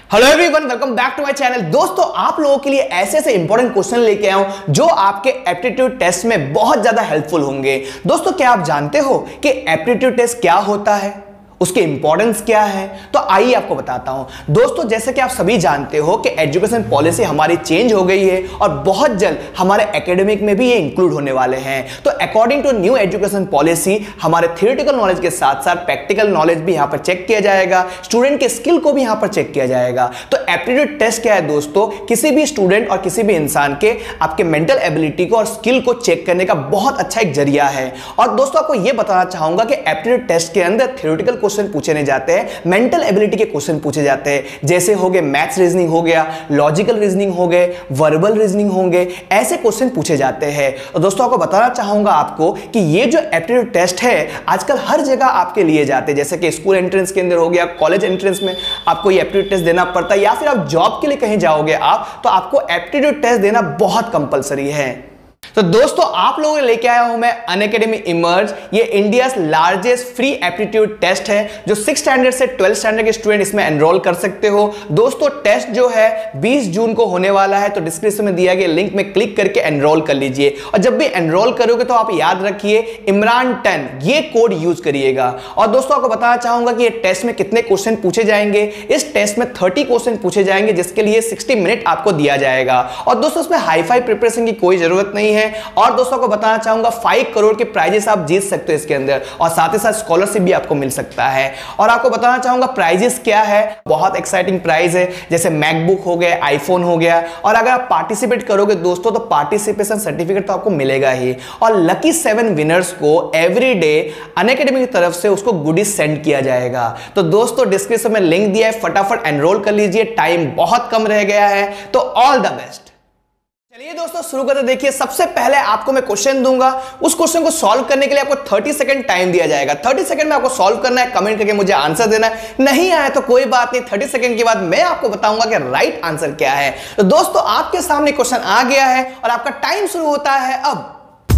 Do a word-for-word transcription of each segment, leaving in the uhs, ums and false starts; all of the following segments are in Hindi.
Hello everyone, welcome back to my channel. दोस्तों, आप लोगों के लिए ऐसे ऐसे इंपॉर्टेंट क्वेश्चन लेके आया हूं जो आपके एप्टीट्यूड टेस्ट में बहुत ज्यादा हेल्पफुल होंगे। दोस्तों, क्या आप जानते हो कि एप्टीट्यूड टेस्ट क्या होता है, उसके इंपॉर्टेंस क्या है? तो आइए आपको बताता हूं। दोस्तों, जैसे कि आप सभी जानते हो कि एजुकेशन पॉलिसी हमारी चेंज हो गई है और बहुत जल्द हमारे एकेडमिक में भी ये इंक्लूड होने वाले हैं। तो according to new education policy हमारे थियोरेटिकल नॉलेज के साथ साथ प्रैक्टिकल नॉलेज भी यहां पर चेक किया जाएगा, स्टूडेंट के स्किल को भी यहां पर चेक किया जाएगा। तो एप्टीट्यूड टेस्ट क्या है दोस्तों? किसी भी स्टूडेंट और किसी भी इंसान के आपके मेंटल एबिलिटी को और स्किल को चेक करने का बहुत अच्छा एक जरिया है। और दोस्तों, आपको यह बताना चाहूंगा कि एप्टीट्यूड टेस्ट के अंदर थियोरेटिकल क्वेश्चन पूछे नहीं जाते हैं, मेंटल एबिलिटी के क्वेश्चन पूछे जाते हैं। जैसे हो गए मैथ्स रीजनिंग हो गया, लॉजिकल रीजनिंग हो गए, वर्बल रीजनिंग होंगे, ऐसे क्वेश्चन पूछे जाते हैं। तो दोस्तों, आपको बताना चाहूंगा आपको कि ये जो एप्टीट्यूड टेस्ट है आजकल हर जगह आपके लिए जाते हैं। जैसे कि स्कूल एंट्रेंस के अंदर हो गया, कॉलेज एंट्रेंस में आपको ये एप्टीट्यूड टेस्ट देना पड़ता है, या फिर आप जॉब के लिए कहीं जाओगे आप तो आपको एप्टीट्यूड टेस्ट देना बहुत कंपलसरी है। तो दोस्तों, आप लोगों के लेके आया हूं मैं अनअकैडमी इमर्ज। ये India largest free aptitude test है जो सिक्स स्टैंडर्ड से ट्वेल्थ स्टैंडर्ड के स्टूडेंट इसमें एनरोल कर सकते हो। दोस्तों, टेस्ट जो है बीस जून को होने वाला है, तो डिस्क्रिप्शन में दिया गया लिंक में क्लिक करके एनरोल कर लीजिए। और जब भी एनरोल करोगे तो आप याद रखिए इमरान टेन ये कोड यूज करिएगा। और दोस्तों, आपको बताना चाहूंगा कि ये टेस्ट में कितने क्वेश्चन पूछे जाएंगे। इस टेस्ट में तीस क्वेश्चन पूछे जाएंगे जिसके लिए साठ मिनट आपको दिया जाएगा। और दोस्तों, इसमें हाई फाई प्रिपरेशन की कोई जरूरत नहीं है। और दोस्तों को बताना चाहूंगा पाँच करोड़ के प्राइजेस आप जीत सकते हो इसके अंदर, और साथ ही साथ स्कॉलरशिप भी आपको मिल सकता है। और आपको बताना चाहूंगा प्राइजेस क्या है, बहुत एक्साइटिंग प्राइज है, जैसे मैकबुक हो गया, आईफोन हो गया। और अगर आप पार्टिसिपेट करोगे दोस्तों तो पार्टिसिपेशन सर्टिफिकेट तो आपको मिलेगा ही, और लकी सेवन विनर्स को एवरी डे अनअकैडमी की तरफ से उसको गुडीज सेंड किया जाएगा। तो दोस्तों, डिस्क्रिप्शन में लिंक दिया है, फटाफट एनरोल कर लीजिए, टाइम बहुत कम रह गया है। तो ऑल द बेस्ट। चलिए दोस्तों, शुरू करते। देखिए, सबसे पहले आपको मैं क्वेश्चन दूंगा, उस क्वेश्चन को सॉल्व करने के लिए आपको तीस सेकंड टाइम दिया जाएगा। तीस सेकंड में आपको सॉल्व करना है, कमेंट करके मुझे आंसर देना है। नहीं आया तो कोई बात नहीं, तीस सेकंड के बाद मैं आपको बताऊंगा कि राइट आंसर क्या है। तो दोस्तों, आपके सामने क्वेश्चन आ गया है और आपका टाइम शुरू होता है अब।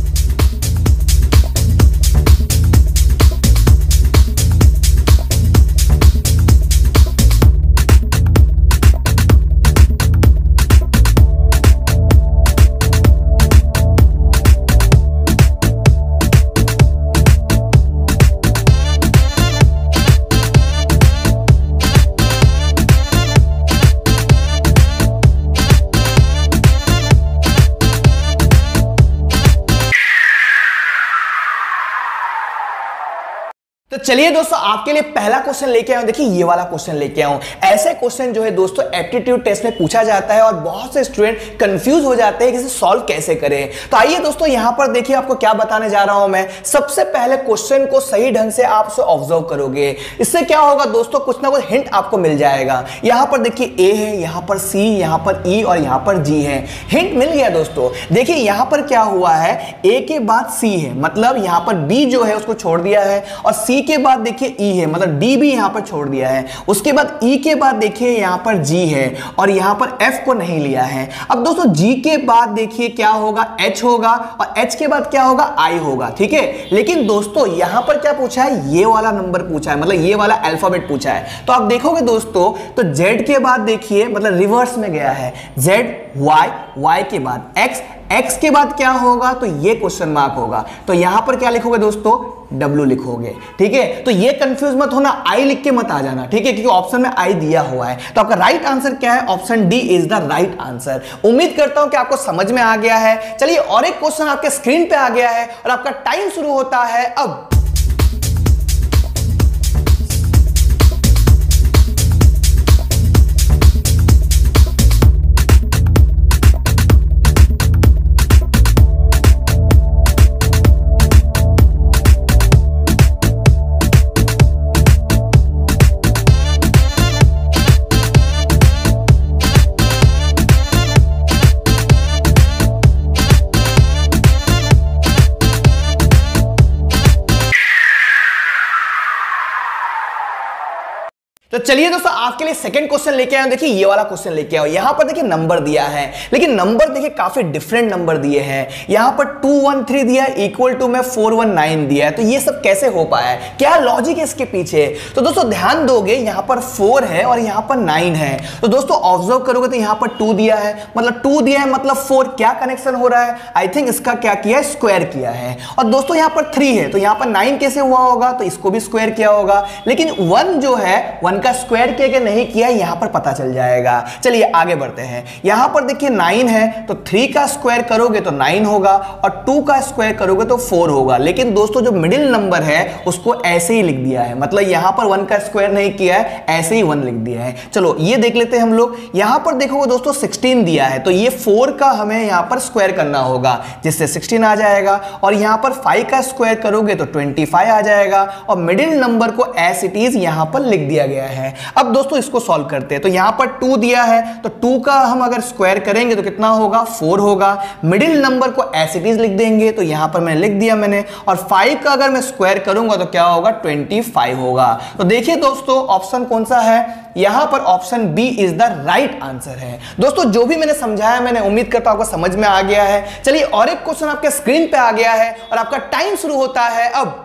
तो चलिए दोस्तों, आपके लिए पहला क्वेश्चन लेके आया हूं। देखिए, ये वाला क्वेश्चन लेके आया हूं। ऐसे क्वेश्चन जो है दोस्तों एप्टीट्यूड टेस्ट में पूछा जाता है और बहुत से स्टूडेंट कंफ्यूज हो जाते हैं कि इसे सॉल्व कैसे करें। तो आइए दोस्तों, यहां पर देखिए आपको क्या बताने जा रहा हूं मैं। सबसे पहले क्वेश्चन को सही ढंग से आप उसे ऑब्जर्व करोगे। इससे क्या होगा दोस्तों, कुछ ना कुछ हिंट आपको मिल जाएगा। यहां पर देखिए ए है, यहां पर सी, यहां पर ई और यहां पर जी है। हिंट मिल गया दोस्तों। देखिए यहां पर क्या हुआ है, ए के बाद सी है, मतलब यहां पर बी जो है उसको छोड़ दिया है, और सी के बाद देखिए ई है, मतलब डी भी यहां पर छोड़ दिया है। उसके बाद ई के बाद देखिए यहां पर जी है, और यहां पर एफ को नहीं लिया है। अब दोस्तों, जी के बाद देखिए क्या होगा, एच होगा, और एच के बाद क्या होगा, आई होगा। ठीक है, लेकिन दोस्तों यहां पर क्या पूछा है, ये वाला नंबर पूछा है, मतलब ये वाला अल्फाबेट पूछा है। तो आप देखोगे दोस्तों, तो जेड के बाद देखिए मतलब रिवर्स में गया है, जेड वाई, वाई के बाद एक्स, एक्स के बाद क्या होगा, तो ये क्वेश्चन मार्क होगा। तो यहां पर क्या लिखोगे दोस्तों, डब्ल्यू लिखोगे। ठीक है, तो ये कंफ्यूज मत होना, आई लिख के मत आ जाना। ठीक है, क्योंकि ऑप्शन में आई दिया हुआ है। तो आपका राइट आंसर क्या है, option D is the right answer. उम्मीद करता हूं कि आपको समझ में आ गया है। चलिए, और एक क्वेश्चन आपके स्क्रीन पे आ गया है और आपका टाइम शुरू होता है अब। चलिए दोस्तों आपके लिए सेकंड क्वेश्चन लेके आया हूं। देखिए ये वाला क्वेश्चन लेके आओ। यहां पर देखिए नंबर दिया है, लेकिन नंबर देखिए काफी डिफरेंट नंबर दिए हैं। यहां पर टू वन थ्री दिया है, इक्वल टू में फोर वन नाइन दिया है। तो ये सब कैसे हो पाया है, क्या लॉजिक है इसके पीछे? तो दोस्तों ध्यान दोगे, यहां पर फोर है और यहां पर नाइन है। तो दोस्तों ऑब्जर्व करोगे तो यहां पर टू दिया है, मतलब टू दिया है मतलब फोर। क्या कनेक्शन हो रहा है? आई थिंक इसका क्या किया है, स्क्वायर किया है। और दोस्तों यहां पर थ्री है, तो यहां पर नाइन कैसे हुआ होगा? तो इसको भी स्क्वायर किया होगा। लेकिन वन जो है, वन का स्क्वायर किया कि नहीं किया, यहां पर पता चल जाएगा। चलिए आगे बढ़ते हैं। यहां पर देखिए नाइन है, तो थ्री का स्क्वायर करोगे तो नाइन होगा, और टू का स्क्वायर करोगे तो फोर होगा। लेकिन दोस्तों जो मिडिल नंबर है उसको ऐसे ही लिख दिया है, मतलब यहां पर वन का स्क्वायर नहीं किया है, ऐसे ही वन लिख दिया है। चलो ये देख लेते हैं हम लोग। यहां पर देखोगे दोस्तों सिक्सटीन दिया है, तो ये फोर का हमें यहां पर स्क्वायर करना होगा, जिससे सिक्सटीन आ जाएगा। और यहां पर फाइव का स्क्वायर करोगे तो ट्वेंटी फाइव आ जाएगा, और मिडिल नंबर को एज इट इज यहां पर लिख दिया गया है। अब दोस्तों इसको सॉल्व करते हैं। तो यहां पर टू दिया है, तो टू का हम अगर स्क्वायर करेंगे तो कितना होगा, फोर होगा। मिडिल नंबर को एज इट इज लिख देंगे, तो यहां पर मैंने लिख दिया मैंने। और फाइव का अगर मैं स्क्वायर करूंगा तो क्या होगा, ट्वेंटी फाइव होगा। तो देखिए दोस्तों ऑप्शन कौन सा है, यहां पर option B is the right answer है। दोस्तों जो भी मैंने समझाया, मैंने उम्मीद करता हूं आपको समझ में आ गया है। चलिए और एक क्वेश्चन आपके स्क्रीन पे आ गया है, और आपका टाइम शुरू होता है अब।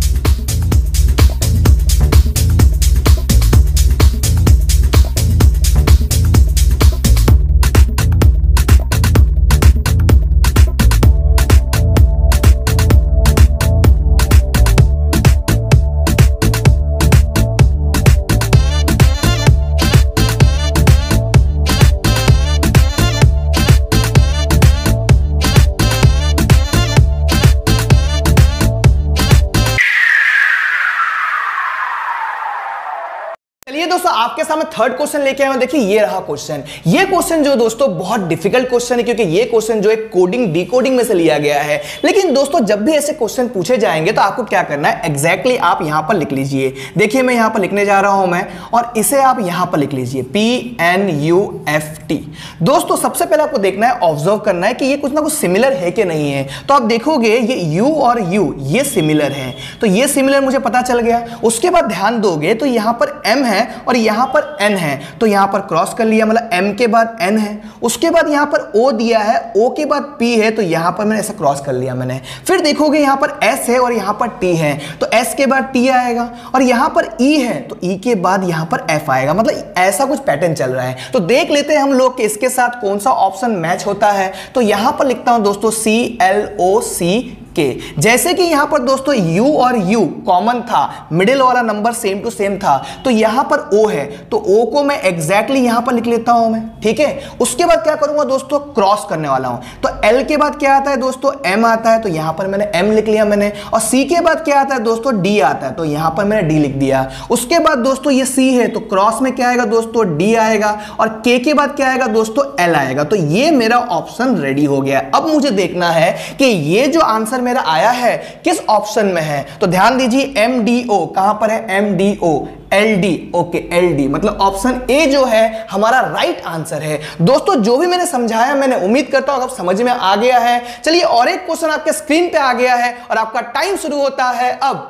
चलिए दोस्तों आपके सामने थर्ड क्वेश्चन लेके आए हैं। देखिए ये रहा क्वेश्चन। ये क्वेश्चन जो दोस्तों बहुत डिफिकल्ट क्वेश्चन है, क्योंकि ये क्वेश्चन जो है कोडिंग डिकोडिंग में से लिया गया है। लेकिन दोस्तों जब भी ऐसे क्वेश्चन पूछे जाएंगे तो आपको क्या करना है, एग्जैक्टली exactly आप यहां पर लिख लीजिए। देखिए मैं यहां पर लिखने जा रहा हूं मैं, और इसे आप यहां पर लिख लीजिए, P N U F T. दोस्तों सबसे पहले आपको देखना है, ऑब्जर्व करना है कि ये कुछ ना कुछ सिमिलर है कि नहीं है। तो आप देखोगे ये u और u ये सिमिलर है, तो ये सिमिलर मुझे पता चल गया। उसके बाद ध्यान दोगे तो यहां पर m है और यहां पर n है, तो यहां पर क्रॉस कर लिया, मतलब m के बाद n है। उसके बाद यहां पर o दिया है, o के बाद p है, तो यहां पर मैंने ऐसा क्रॉस कर लिया मैंने। फिर देखोगे यहां पर s है और यहां पर t है, तो s के बाद t आएगा। और यहां पर e है, तो e के बाद यहां पर f आएगा। मतलब ऐसा कुछ पैटर्न चल रहा है। तो देख लेते हैं हम लोग कि इसके साथ कौन सा ऑप्शन मैच होता है। तो यहां पर लिखता हूं दोस्तों सी एल ओ सी के। जैसे कि यहां पर दोस्तों u और u कॉमन था, मिडिल वाला नंबर सेम टू सेम था, तो यहां पर o है, तो o को मैं एग्जैक्टली यहां पर लिख लेता हूं मैं, ठीक है। उसके बाद क्या करूंगा दोस्तों, क्रॉस करने वाला हूं। तो l के बाद क्या आता है दोस्तों, m आता है, तो यहां पर मैंने m लिख लिया मैंने। और c के बाद क्या आता है दोस्तों, d आता है, तो यहां पर मैंने d लिख दिया। उसके बाद दोस्तों ये c है, तो क्रॉस में क्या आएगा दोस्तों, d आएगा। और k के बाद क्या आएगा दोस्तों, l आएगा। तो ये मेरा ऑप्शन रेडी हो गया। अब मुझे देखना है कि ये जो आंसर मेरा आया है किस ऑप्शन में है। तो ध्यान दीजिए, एम डी ओ कहां पर है, M D O, L D, okay L D, मतलब ऑप्शन ए जो है हमारा राइट आंसर है। दोस्तों जो भी मैंने समझाया, मैंने उम्मीद करता हूं आप समझ में आ गया है। चलिए और एक क्वेश्चन आपके स्क्रीन पे आ गया है और आपका टाइम शुरू होता है अब।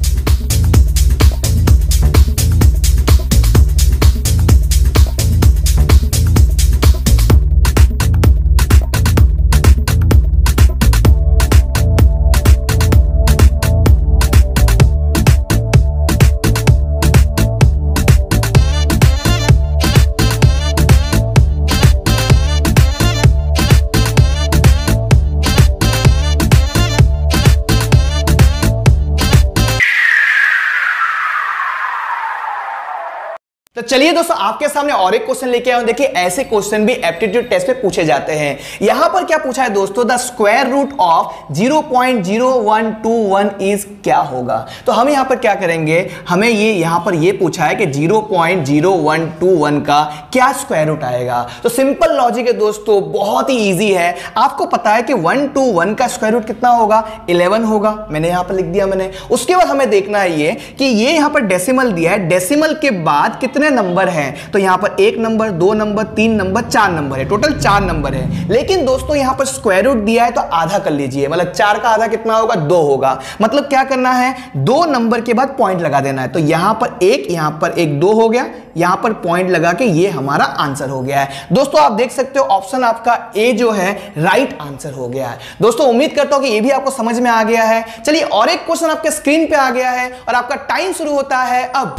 तो चलिए दोस्तों आपके सामने और एक क्वेश्चन लेके आया हूं। देखिए ऐसे क्वेश्चन भी एप्टीट्यूड टेस्ट पे पूछे जाते हैं। यहां पर क्या पूछा है दोस्तों, the square root of zero point zero one two one is क्या होगा। तो हम यहां पर क्या करेंगे, हमें ये यहां पर ये पूछा है कि zero point zero one two one का क्या स्क्वायर रूट आएगा। तो सिंपल लॉजिक है दोस्तों, बहुत ही ईजी है। आपको पता है कि वन टू वन का स्क्वायर रूट कितना होगा, इलेवन होगा, मैंने यहां पर लिख दिया मैंने। उसके बाद हमें देखना है ये कि ये यहां पर डेसिमल दिया है, डेसिमल के बाद कितने नंबर हैं, तो यहां पर एक नंबर, दो नंबर, तीन नंबर, चार नंबर है, टोटल चार नंबर है। लेकिन दोस्तों यहां पर स्क्वायर रूट दिया है तो आधा कर लीजिए, मतलब चार का आधा कितना होगा, दो होगा। मतलब क्या करना है, दो नंबर के बाद पॉइंट लगा देना है। तो यहां पर एक, यहां पर एक, दो हो गया, यहां पर पॉइंट लगा के ये हमारा आंसर हो गया है। दोस्तों आप देख सकते हो ऑप्शन आपका ए जो है राइट आंसर हो गया है। दोस्तों उम्मीद करता हूं कि ये भी आपको समझ में आ गया है। चलिए और एक क्वेश्चन आपके स्क्रीन पे आ गया है और आपका टाइम शुरू होता है अब।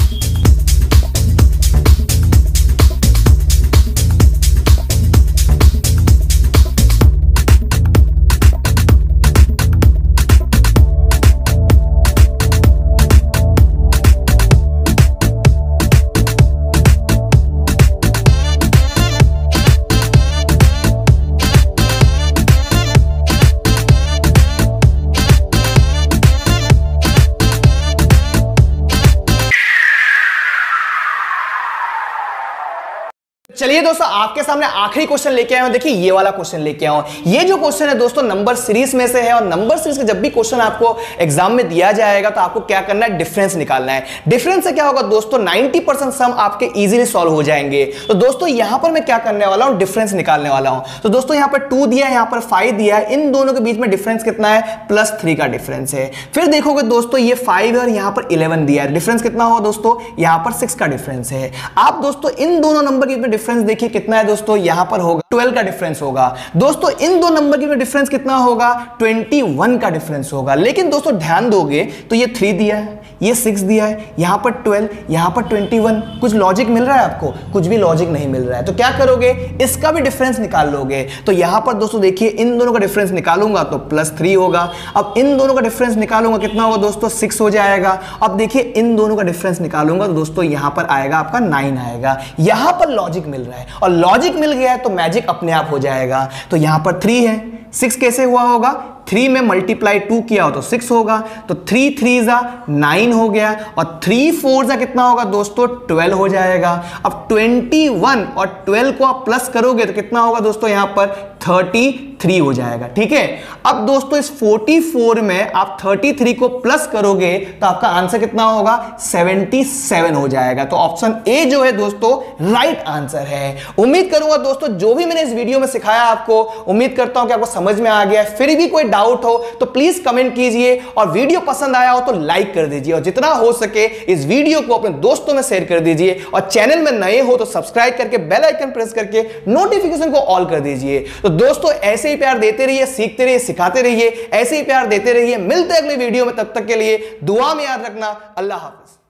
चलिए दोस्तों आपके सामने आखिरी क्वेश्चन लेके आया हूं। देखिए ये वाला क्वेश्चन लेके आया हूं। ये जो क्वेश्चन है दोस्तों नंबर सीरीज में से है और नंबर सीरीज का जब भी क्वेश्चन आपको एग्जाम में दिया जाएगा तो आपको क्या करना है, डिफरेंस निकालना है। डिफरेंस से क्या होगा दोस्तों, नब्बे परसेंट सम आपके इजीली सॉल्व हो जाएंगे। तो दोस्तों यहां पर मैं क्या करने वाला हूं, डिफरेंस निकालने वाला हूं। तो दोस्तों यहां पर टू दिया है, यहां पर फाइव दिया है, इन दोनों के बीच में डिफरेंस कितना है, प्लस थ्री का डिफरेंस है। फिर देखोगे दोस्तों ये फाइव है और यहां पर इलेवन दिया है, डिफरेंस कितना होगा दोस्तों, यहां पर सिक्स का डिफरेंस है। आप दोस्तों इन दोनों नंबर के बीच में डिफरेंस देखिए कितना है दोस्तों, यहां पर होगा ट्वेल्व का डिफरेंस होगा। दोस्तों इन दो नंबर के डिफरेंस कितना होगा, इक्कीस का डिफरेंस होगा। लेकिन दोस्तों ध्यान दोगे तो ये थ्री दिया है, ये सिक्स दिया है, यहां पर ट्वेल्व, यहां पर इक्कीस। कुछ लॉजिक मिल रहा है आपको, कुछ भी लॉजिक नहीं मिल रहा है। तो क्या करोगे, इसका भी डिफरेंस निकाल लोगे। तो यहां पर दोस्तों देखिए इन दोनों का डिफरेंस निकालूंगा तो प्लस थ्री होगा। अब इन दोनों का डिफरेंस निकालूंगा कितना होगा दोस्तों, सिक्स हो जाएगा। अब देखिए इन दोनों का डिफरेंस निकालूंगा तो दोस्तों यहां पर आएगा आपका नाइन आएगा। यहां पर लॉजिक मिल रहा है और लॉजिक मिल गया है तो मैजिक अपने आप हो जाएगा। तो यहां पर थ्री है, सिक्स कैसे हुआ होगा, थ्री में मल्टीप्लाई टू किया हो तो सिक्स होगा। तो थ्री थ्री जा नाइन हो गया और थ्री फोर जा कितना होगा दोस्तों, ट्वेल्व हो जाएगा। अब ट्वेंटी वन और ट्वेल्व को आप प्लस करोगे तो कितना होगा दोस्तों, यहां पर थर्टी थ्री हो जाएगा। ठीक है, अब दोस्तों इस फोर्टी फोर में आप थर्टी थ्री को प्लस करोगे तो आपका आंसर कितना होगा, सेवेंटी सेवन हो जाएगा। तो ऑप्शन ए जो है दोस्तों राइट आंसर है। उम्मीद करूंगा दोस्तों जो भी मैंने इस वीडियो में सिखाया आपको, उम्मीद करता हूं कि आपको समझ में आ गया है। फिर भी कोई डाउट हो तो प्लीज कमेंट कीजिए और वीडियो पसंद आया हो तो लाइक कर दीजिए और जितना हो सके इस वीडियो को अपने दोस्तों में शेयर कर दीजिए और चैनल में नए हो तो सब्सक्राइब करके बेल आइकन प्रेस करके नोटिफिकेशन को ऑल कर दीजिए। तो दोस्तों ऐसे ही प्यार देते रहिए, सीखते रहिए, सिखाते रहिए, ऐसे ही प्यार देते रहिए। मिलते हैं अगले वीडियो में, तब तक के लिए दुआ में याद रखना। अल्लाह हाफिज।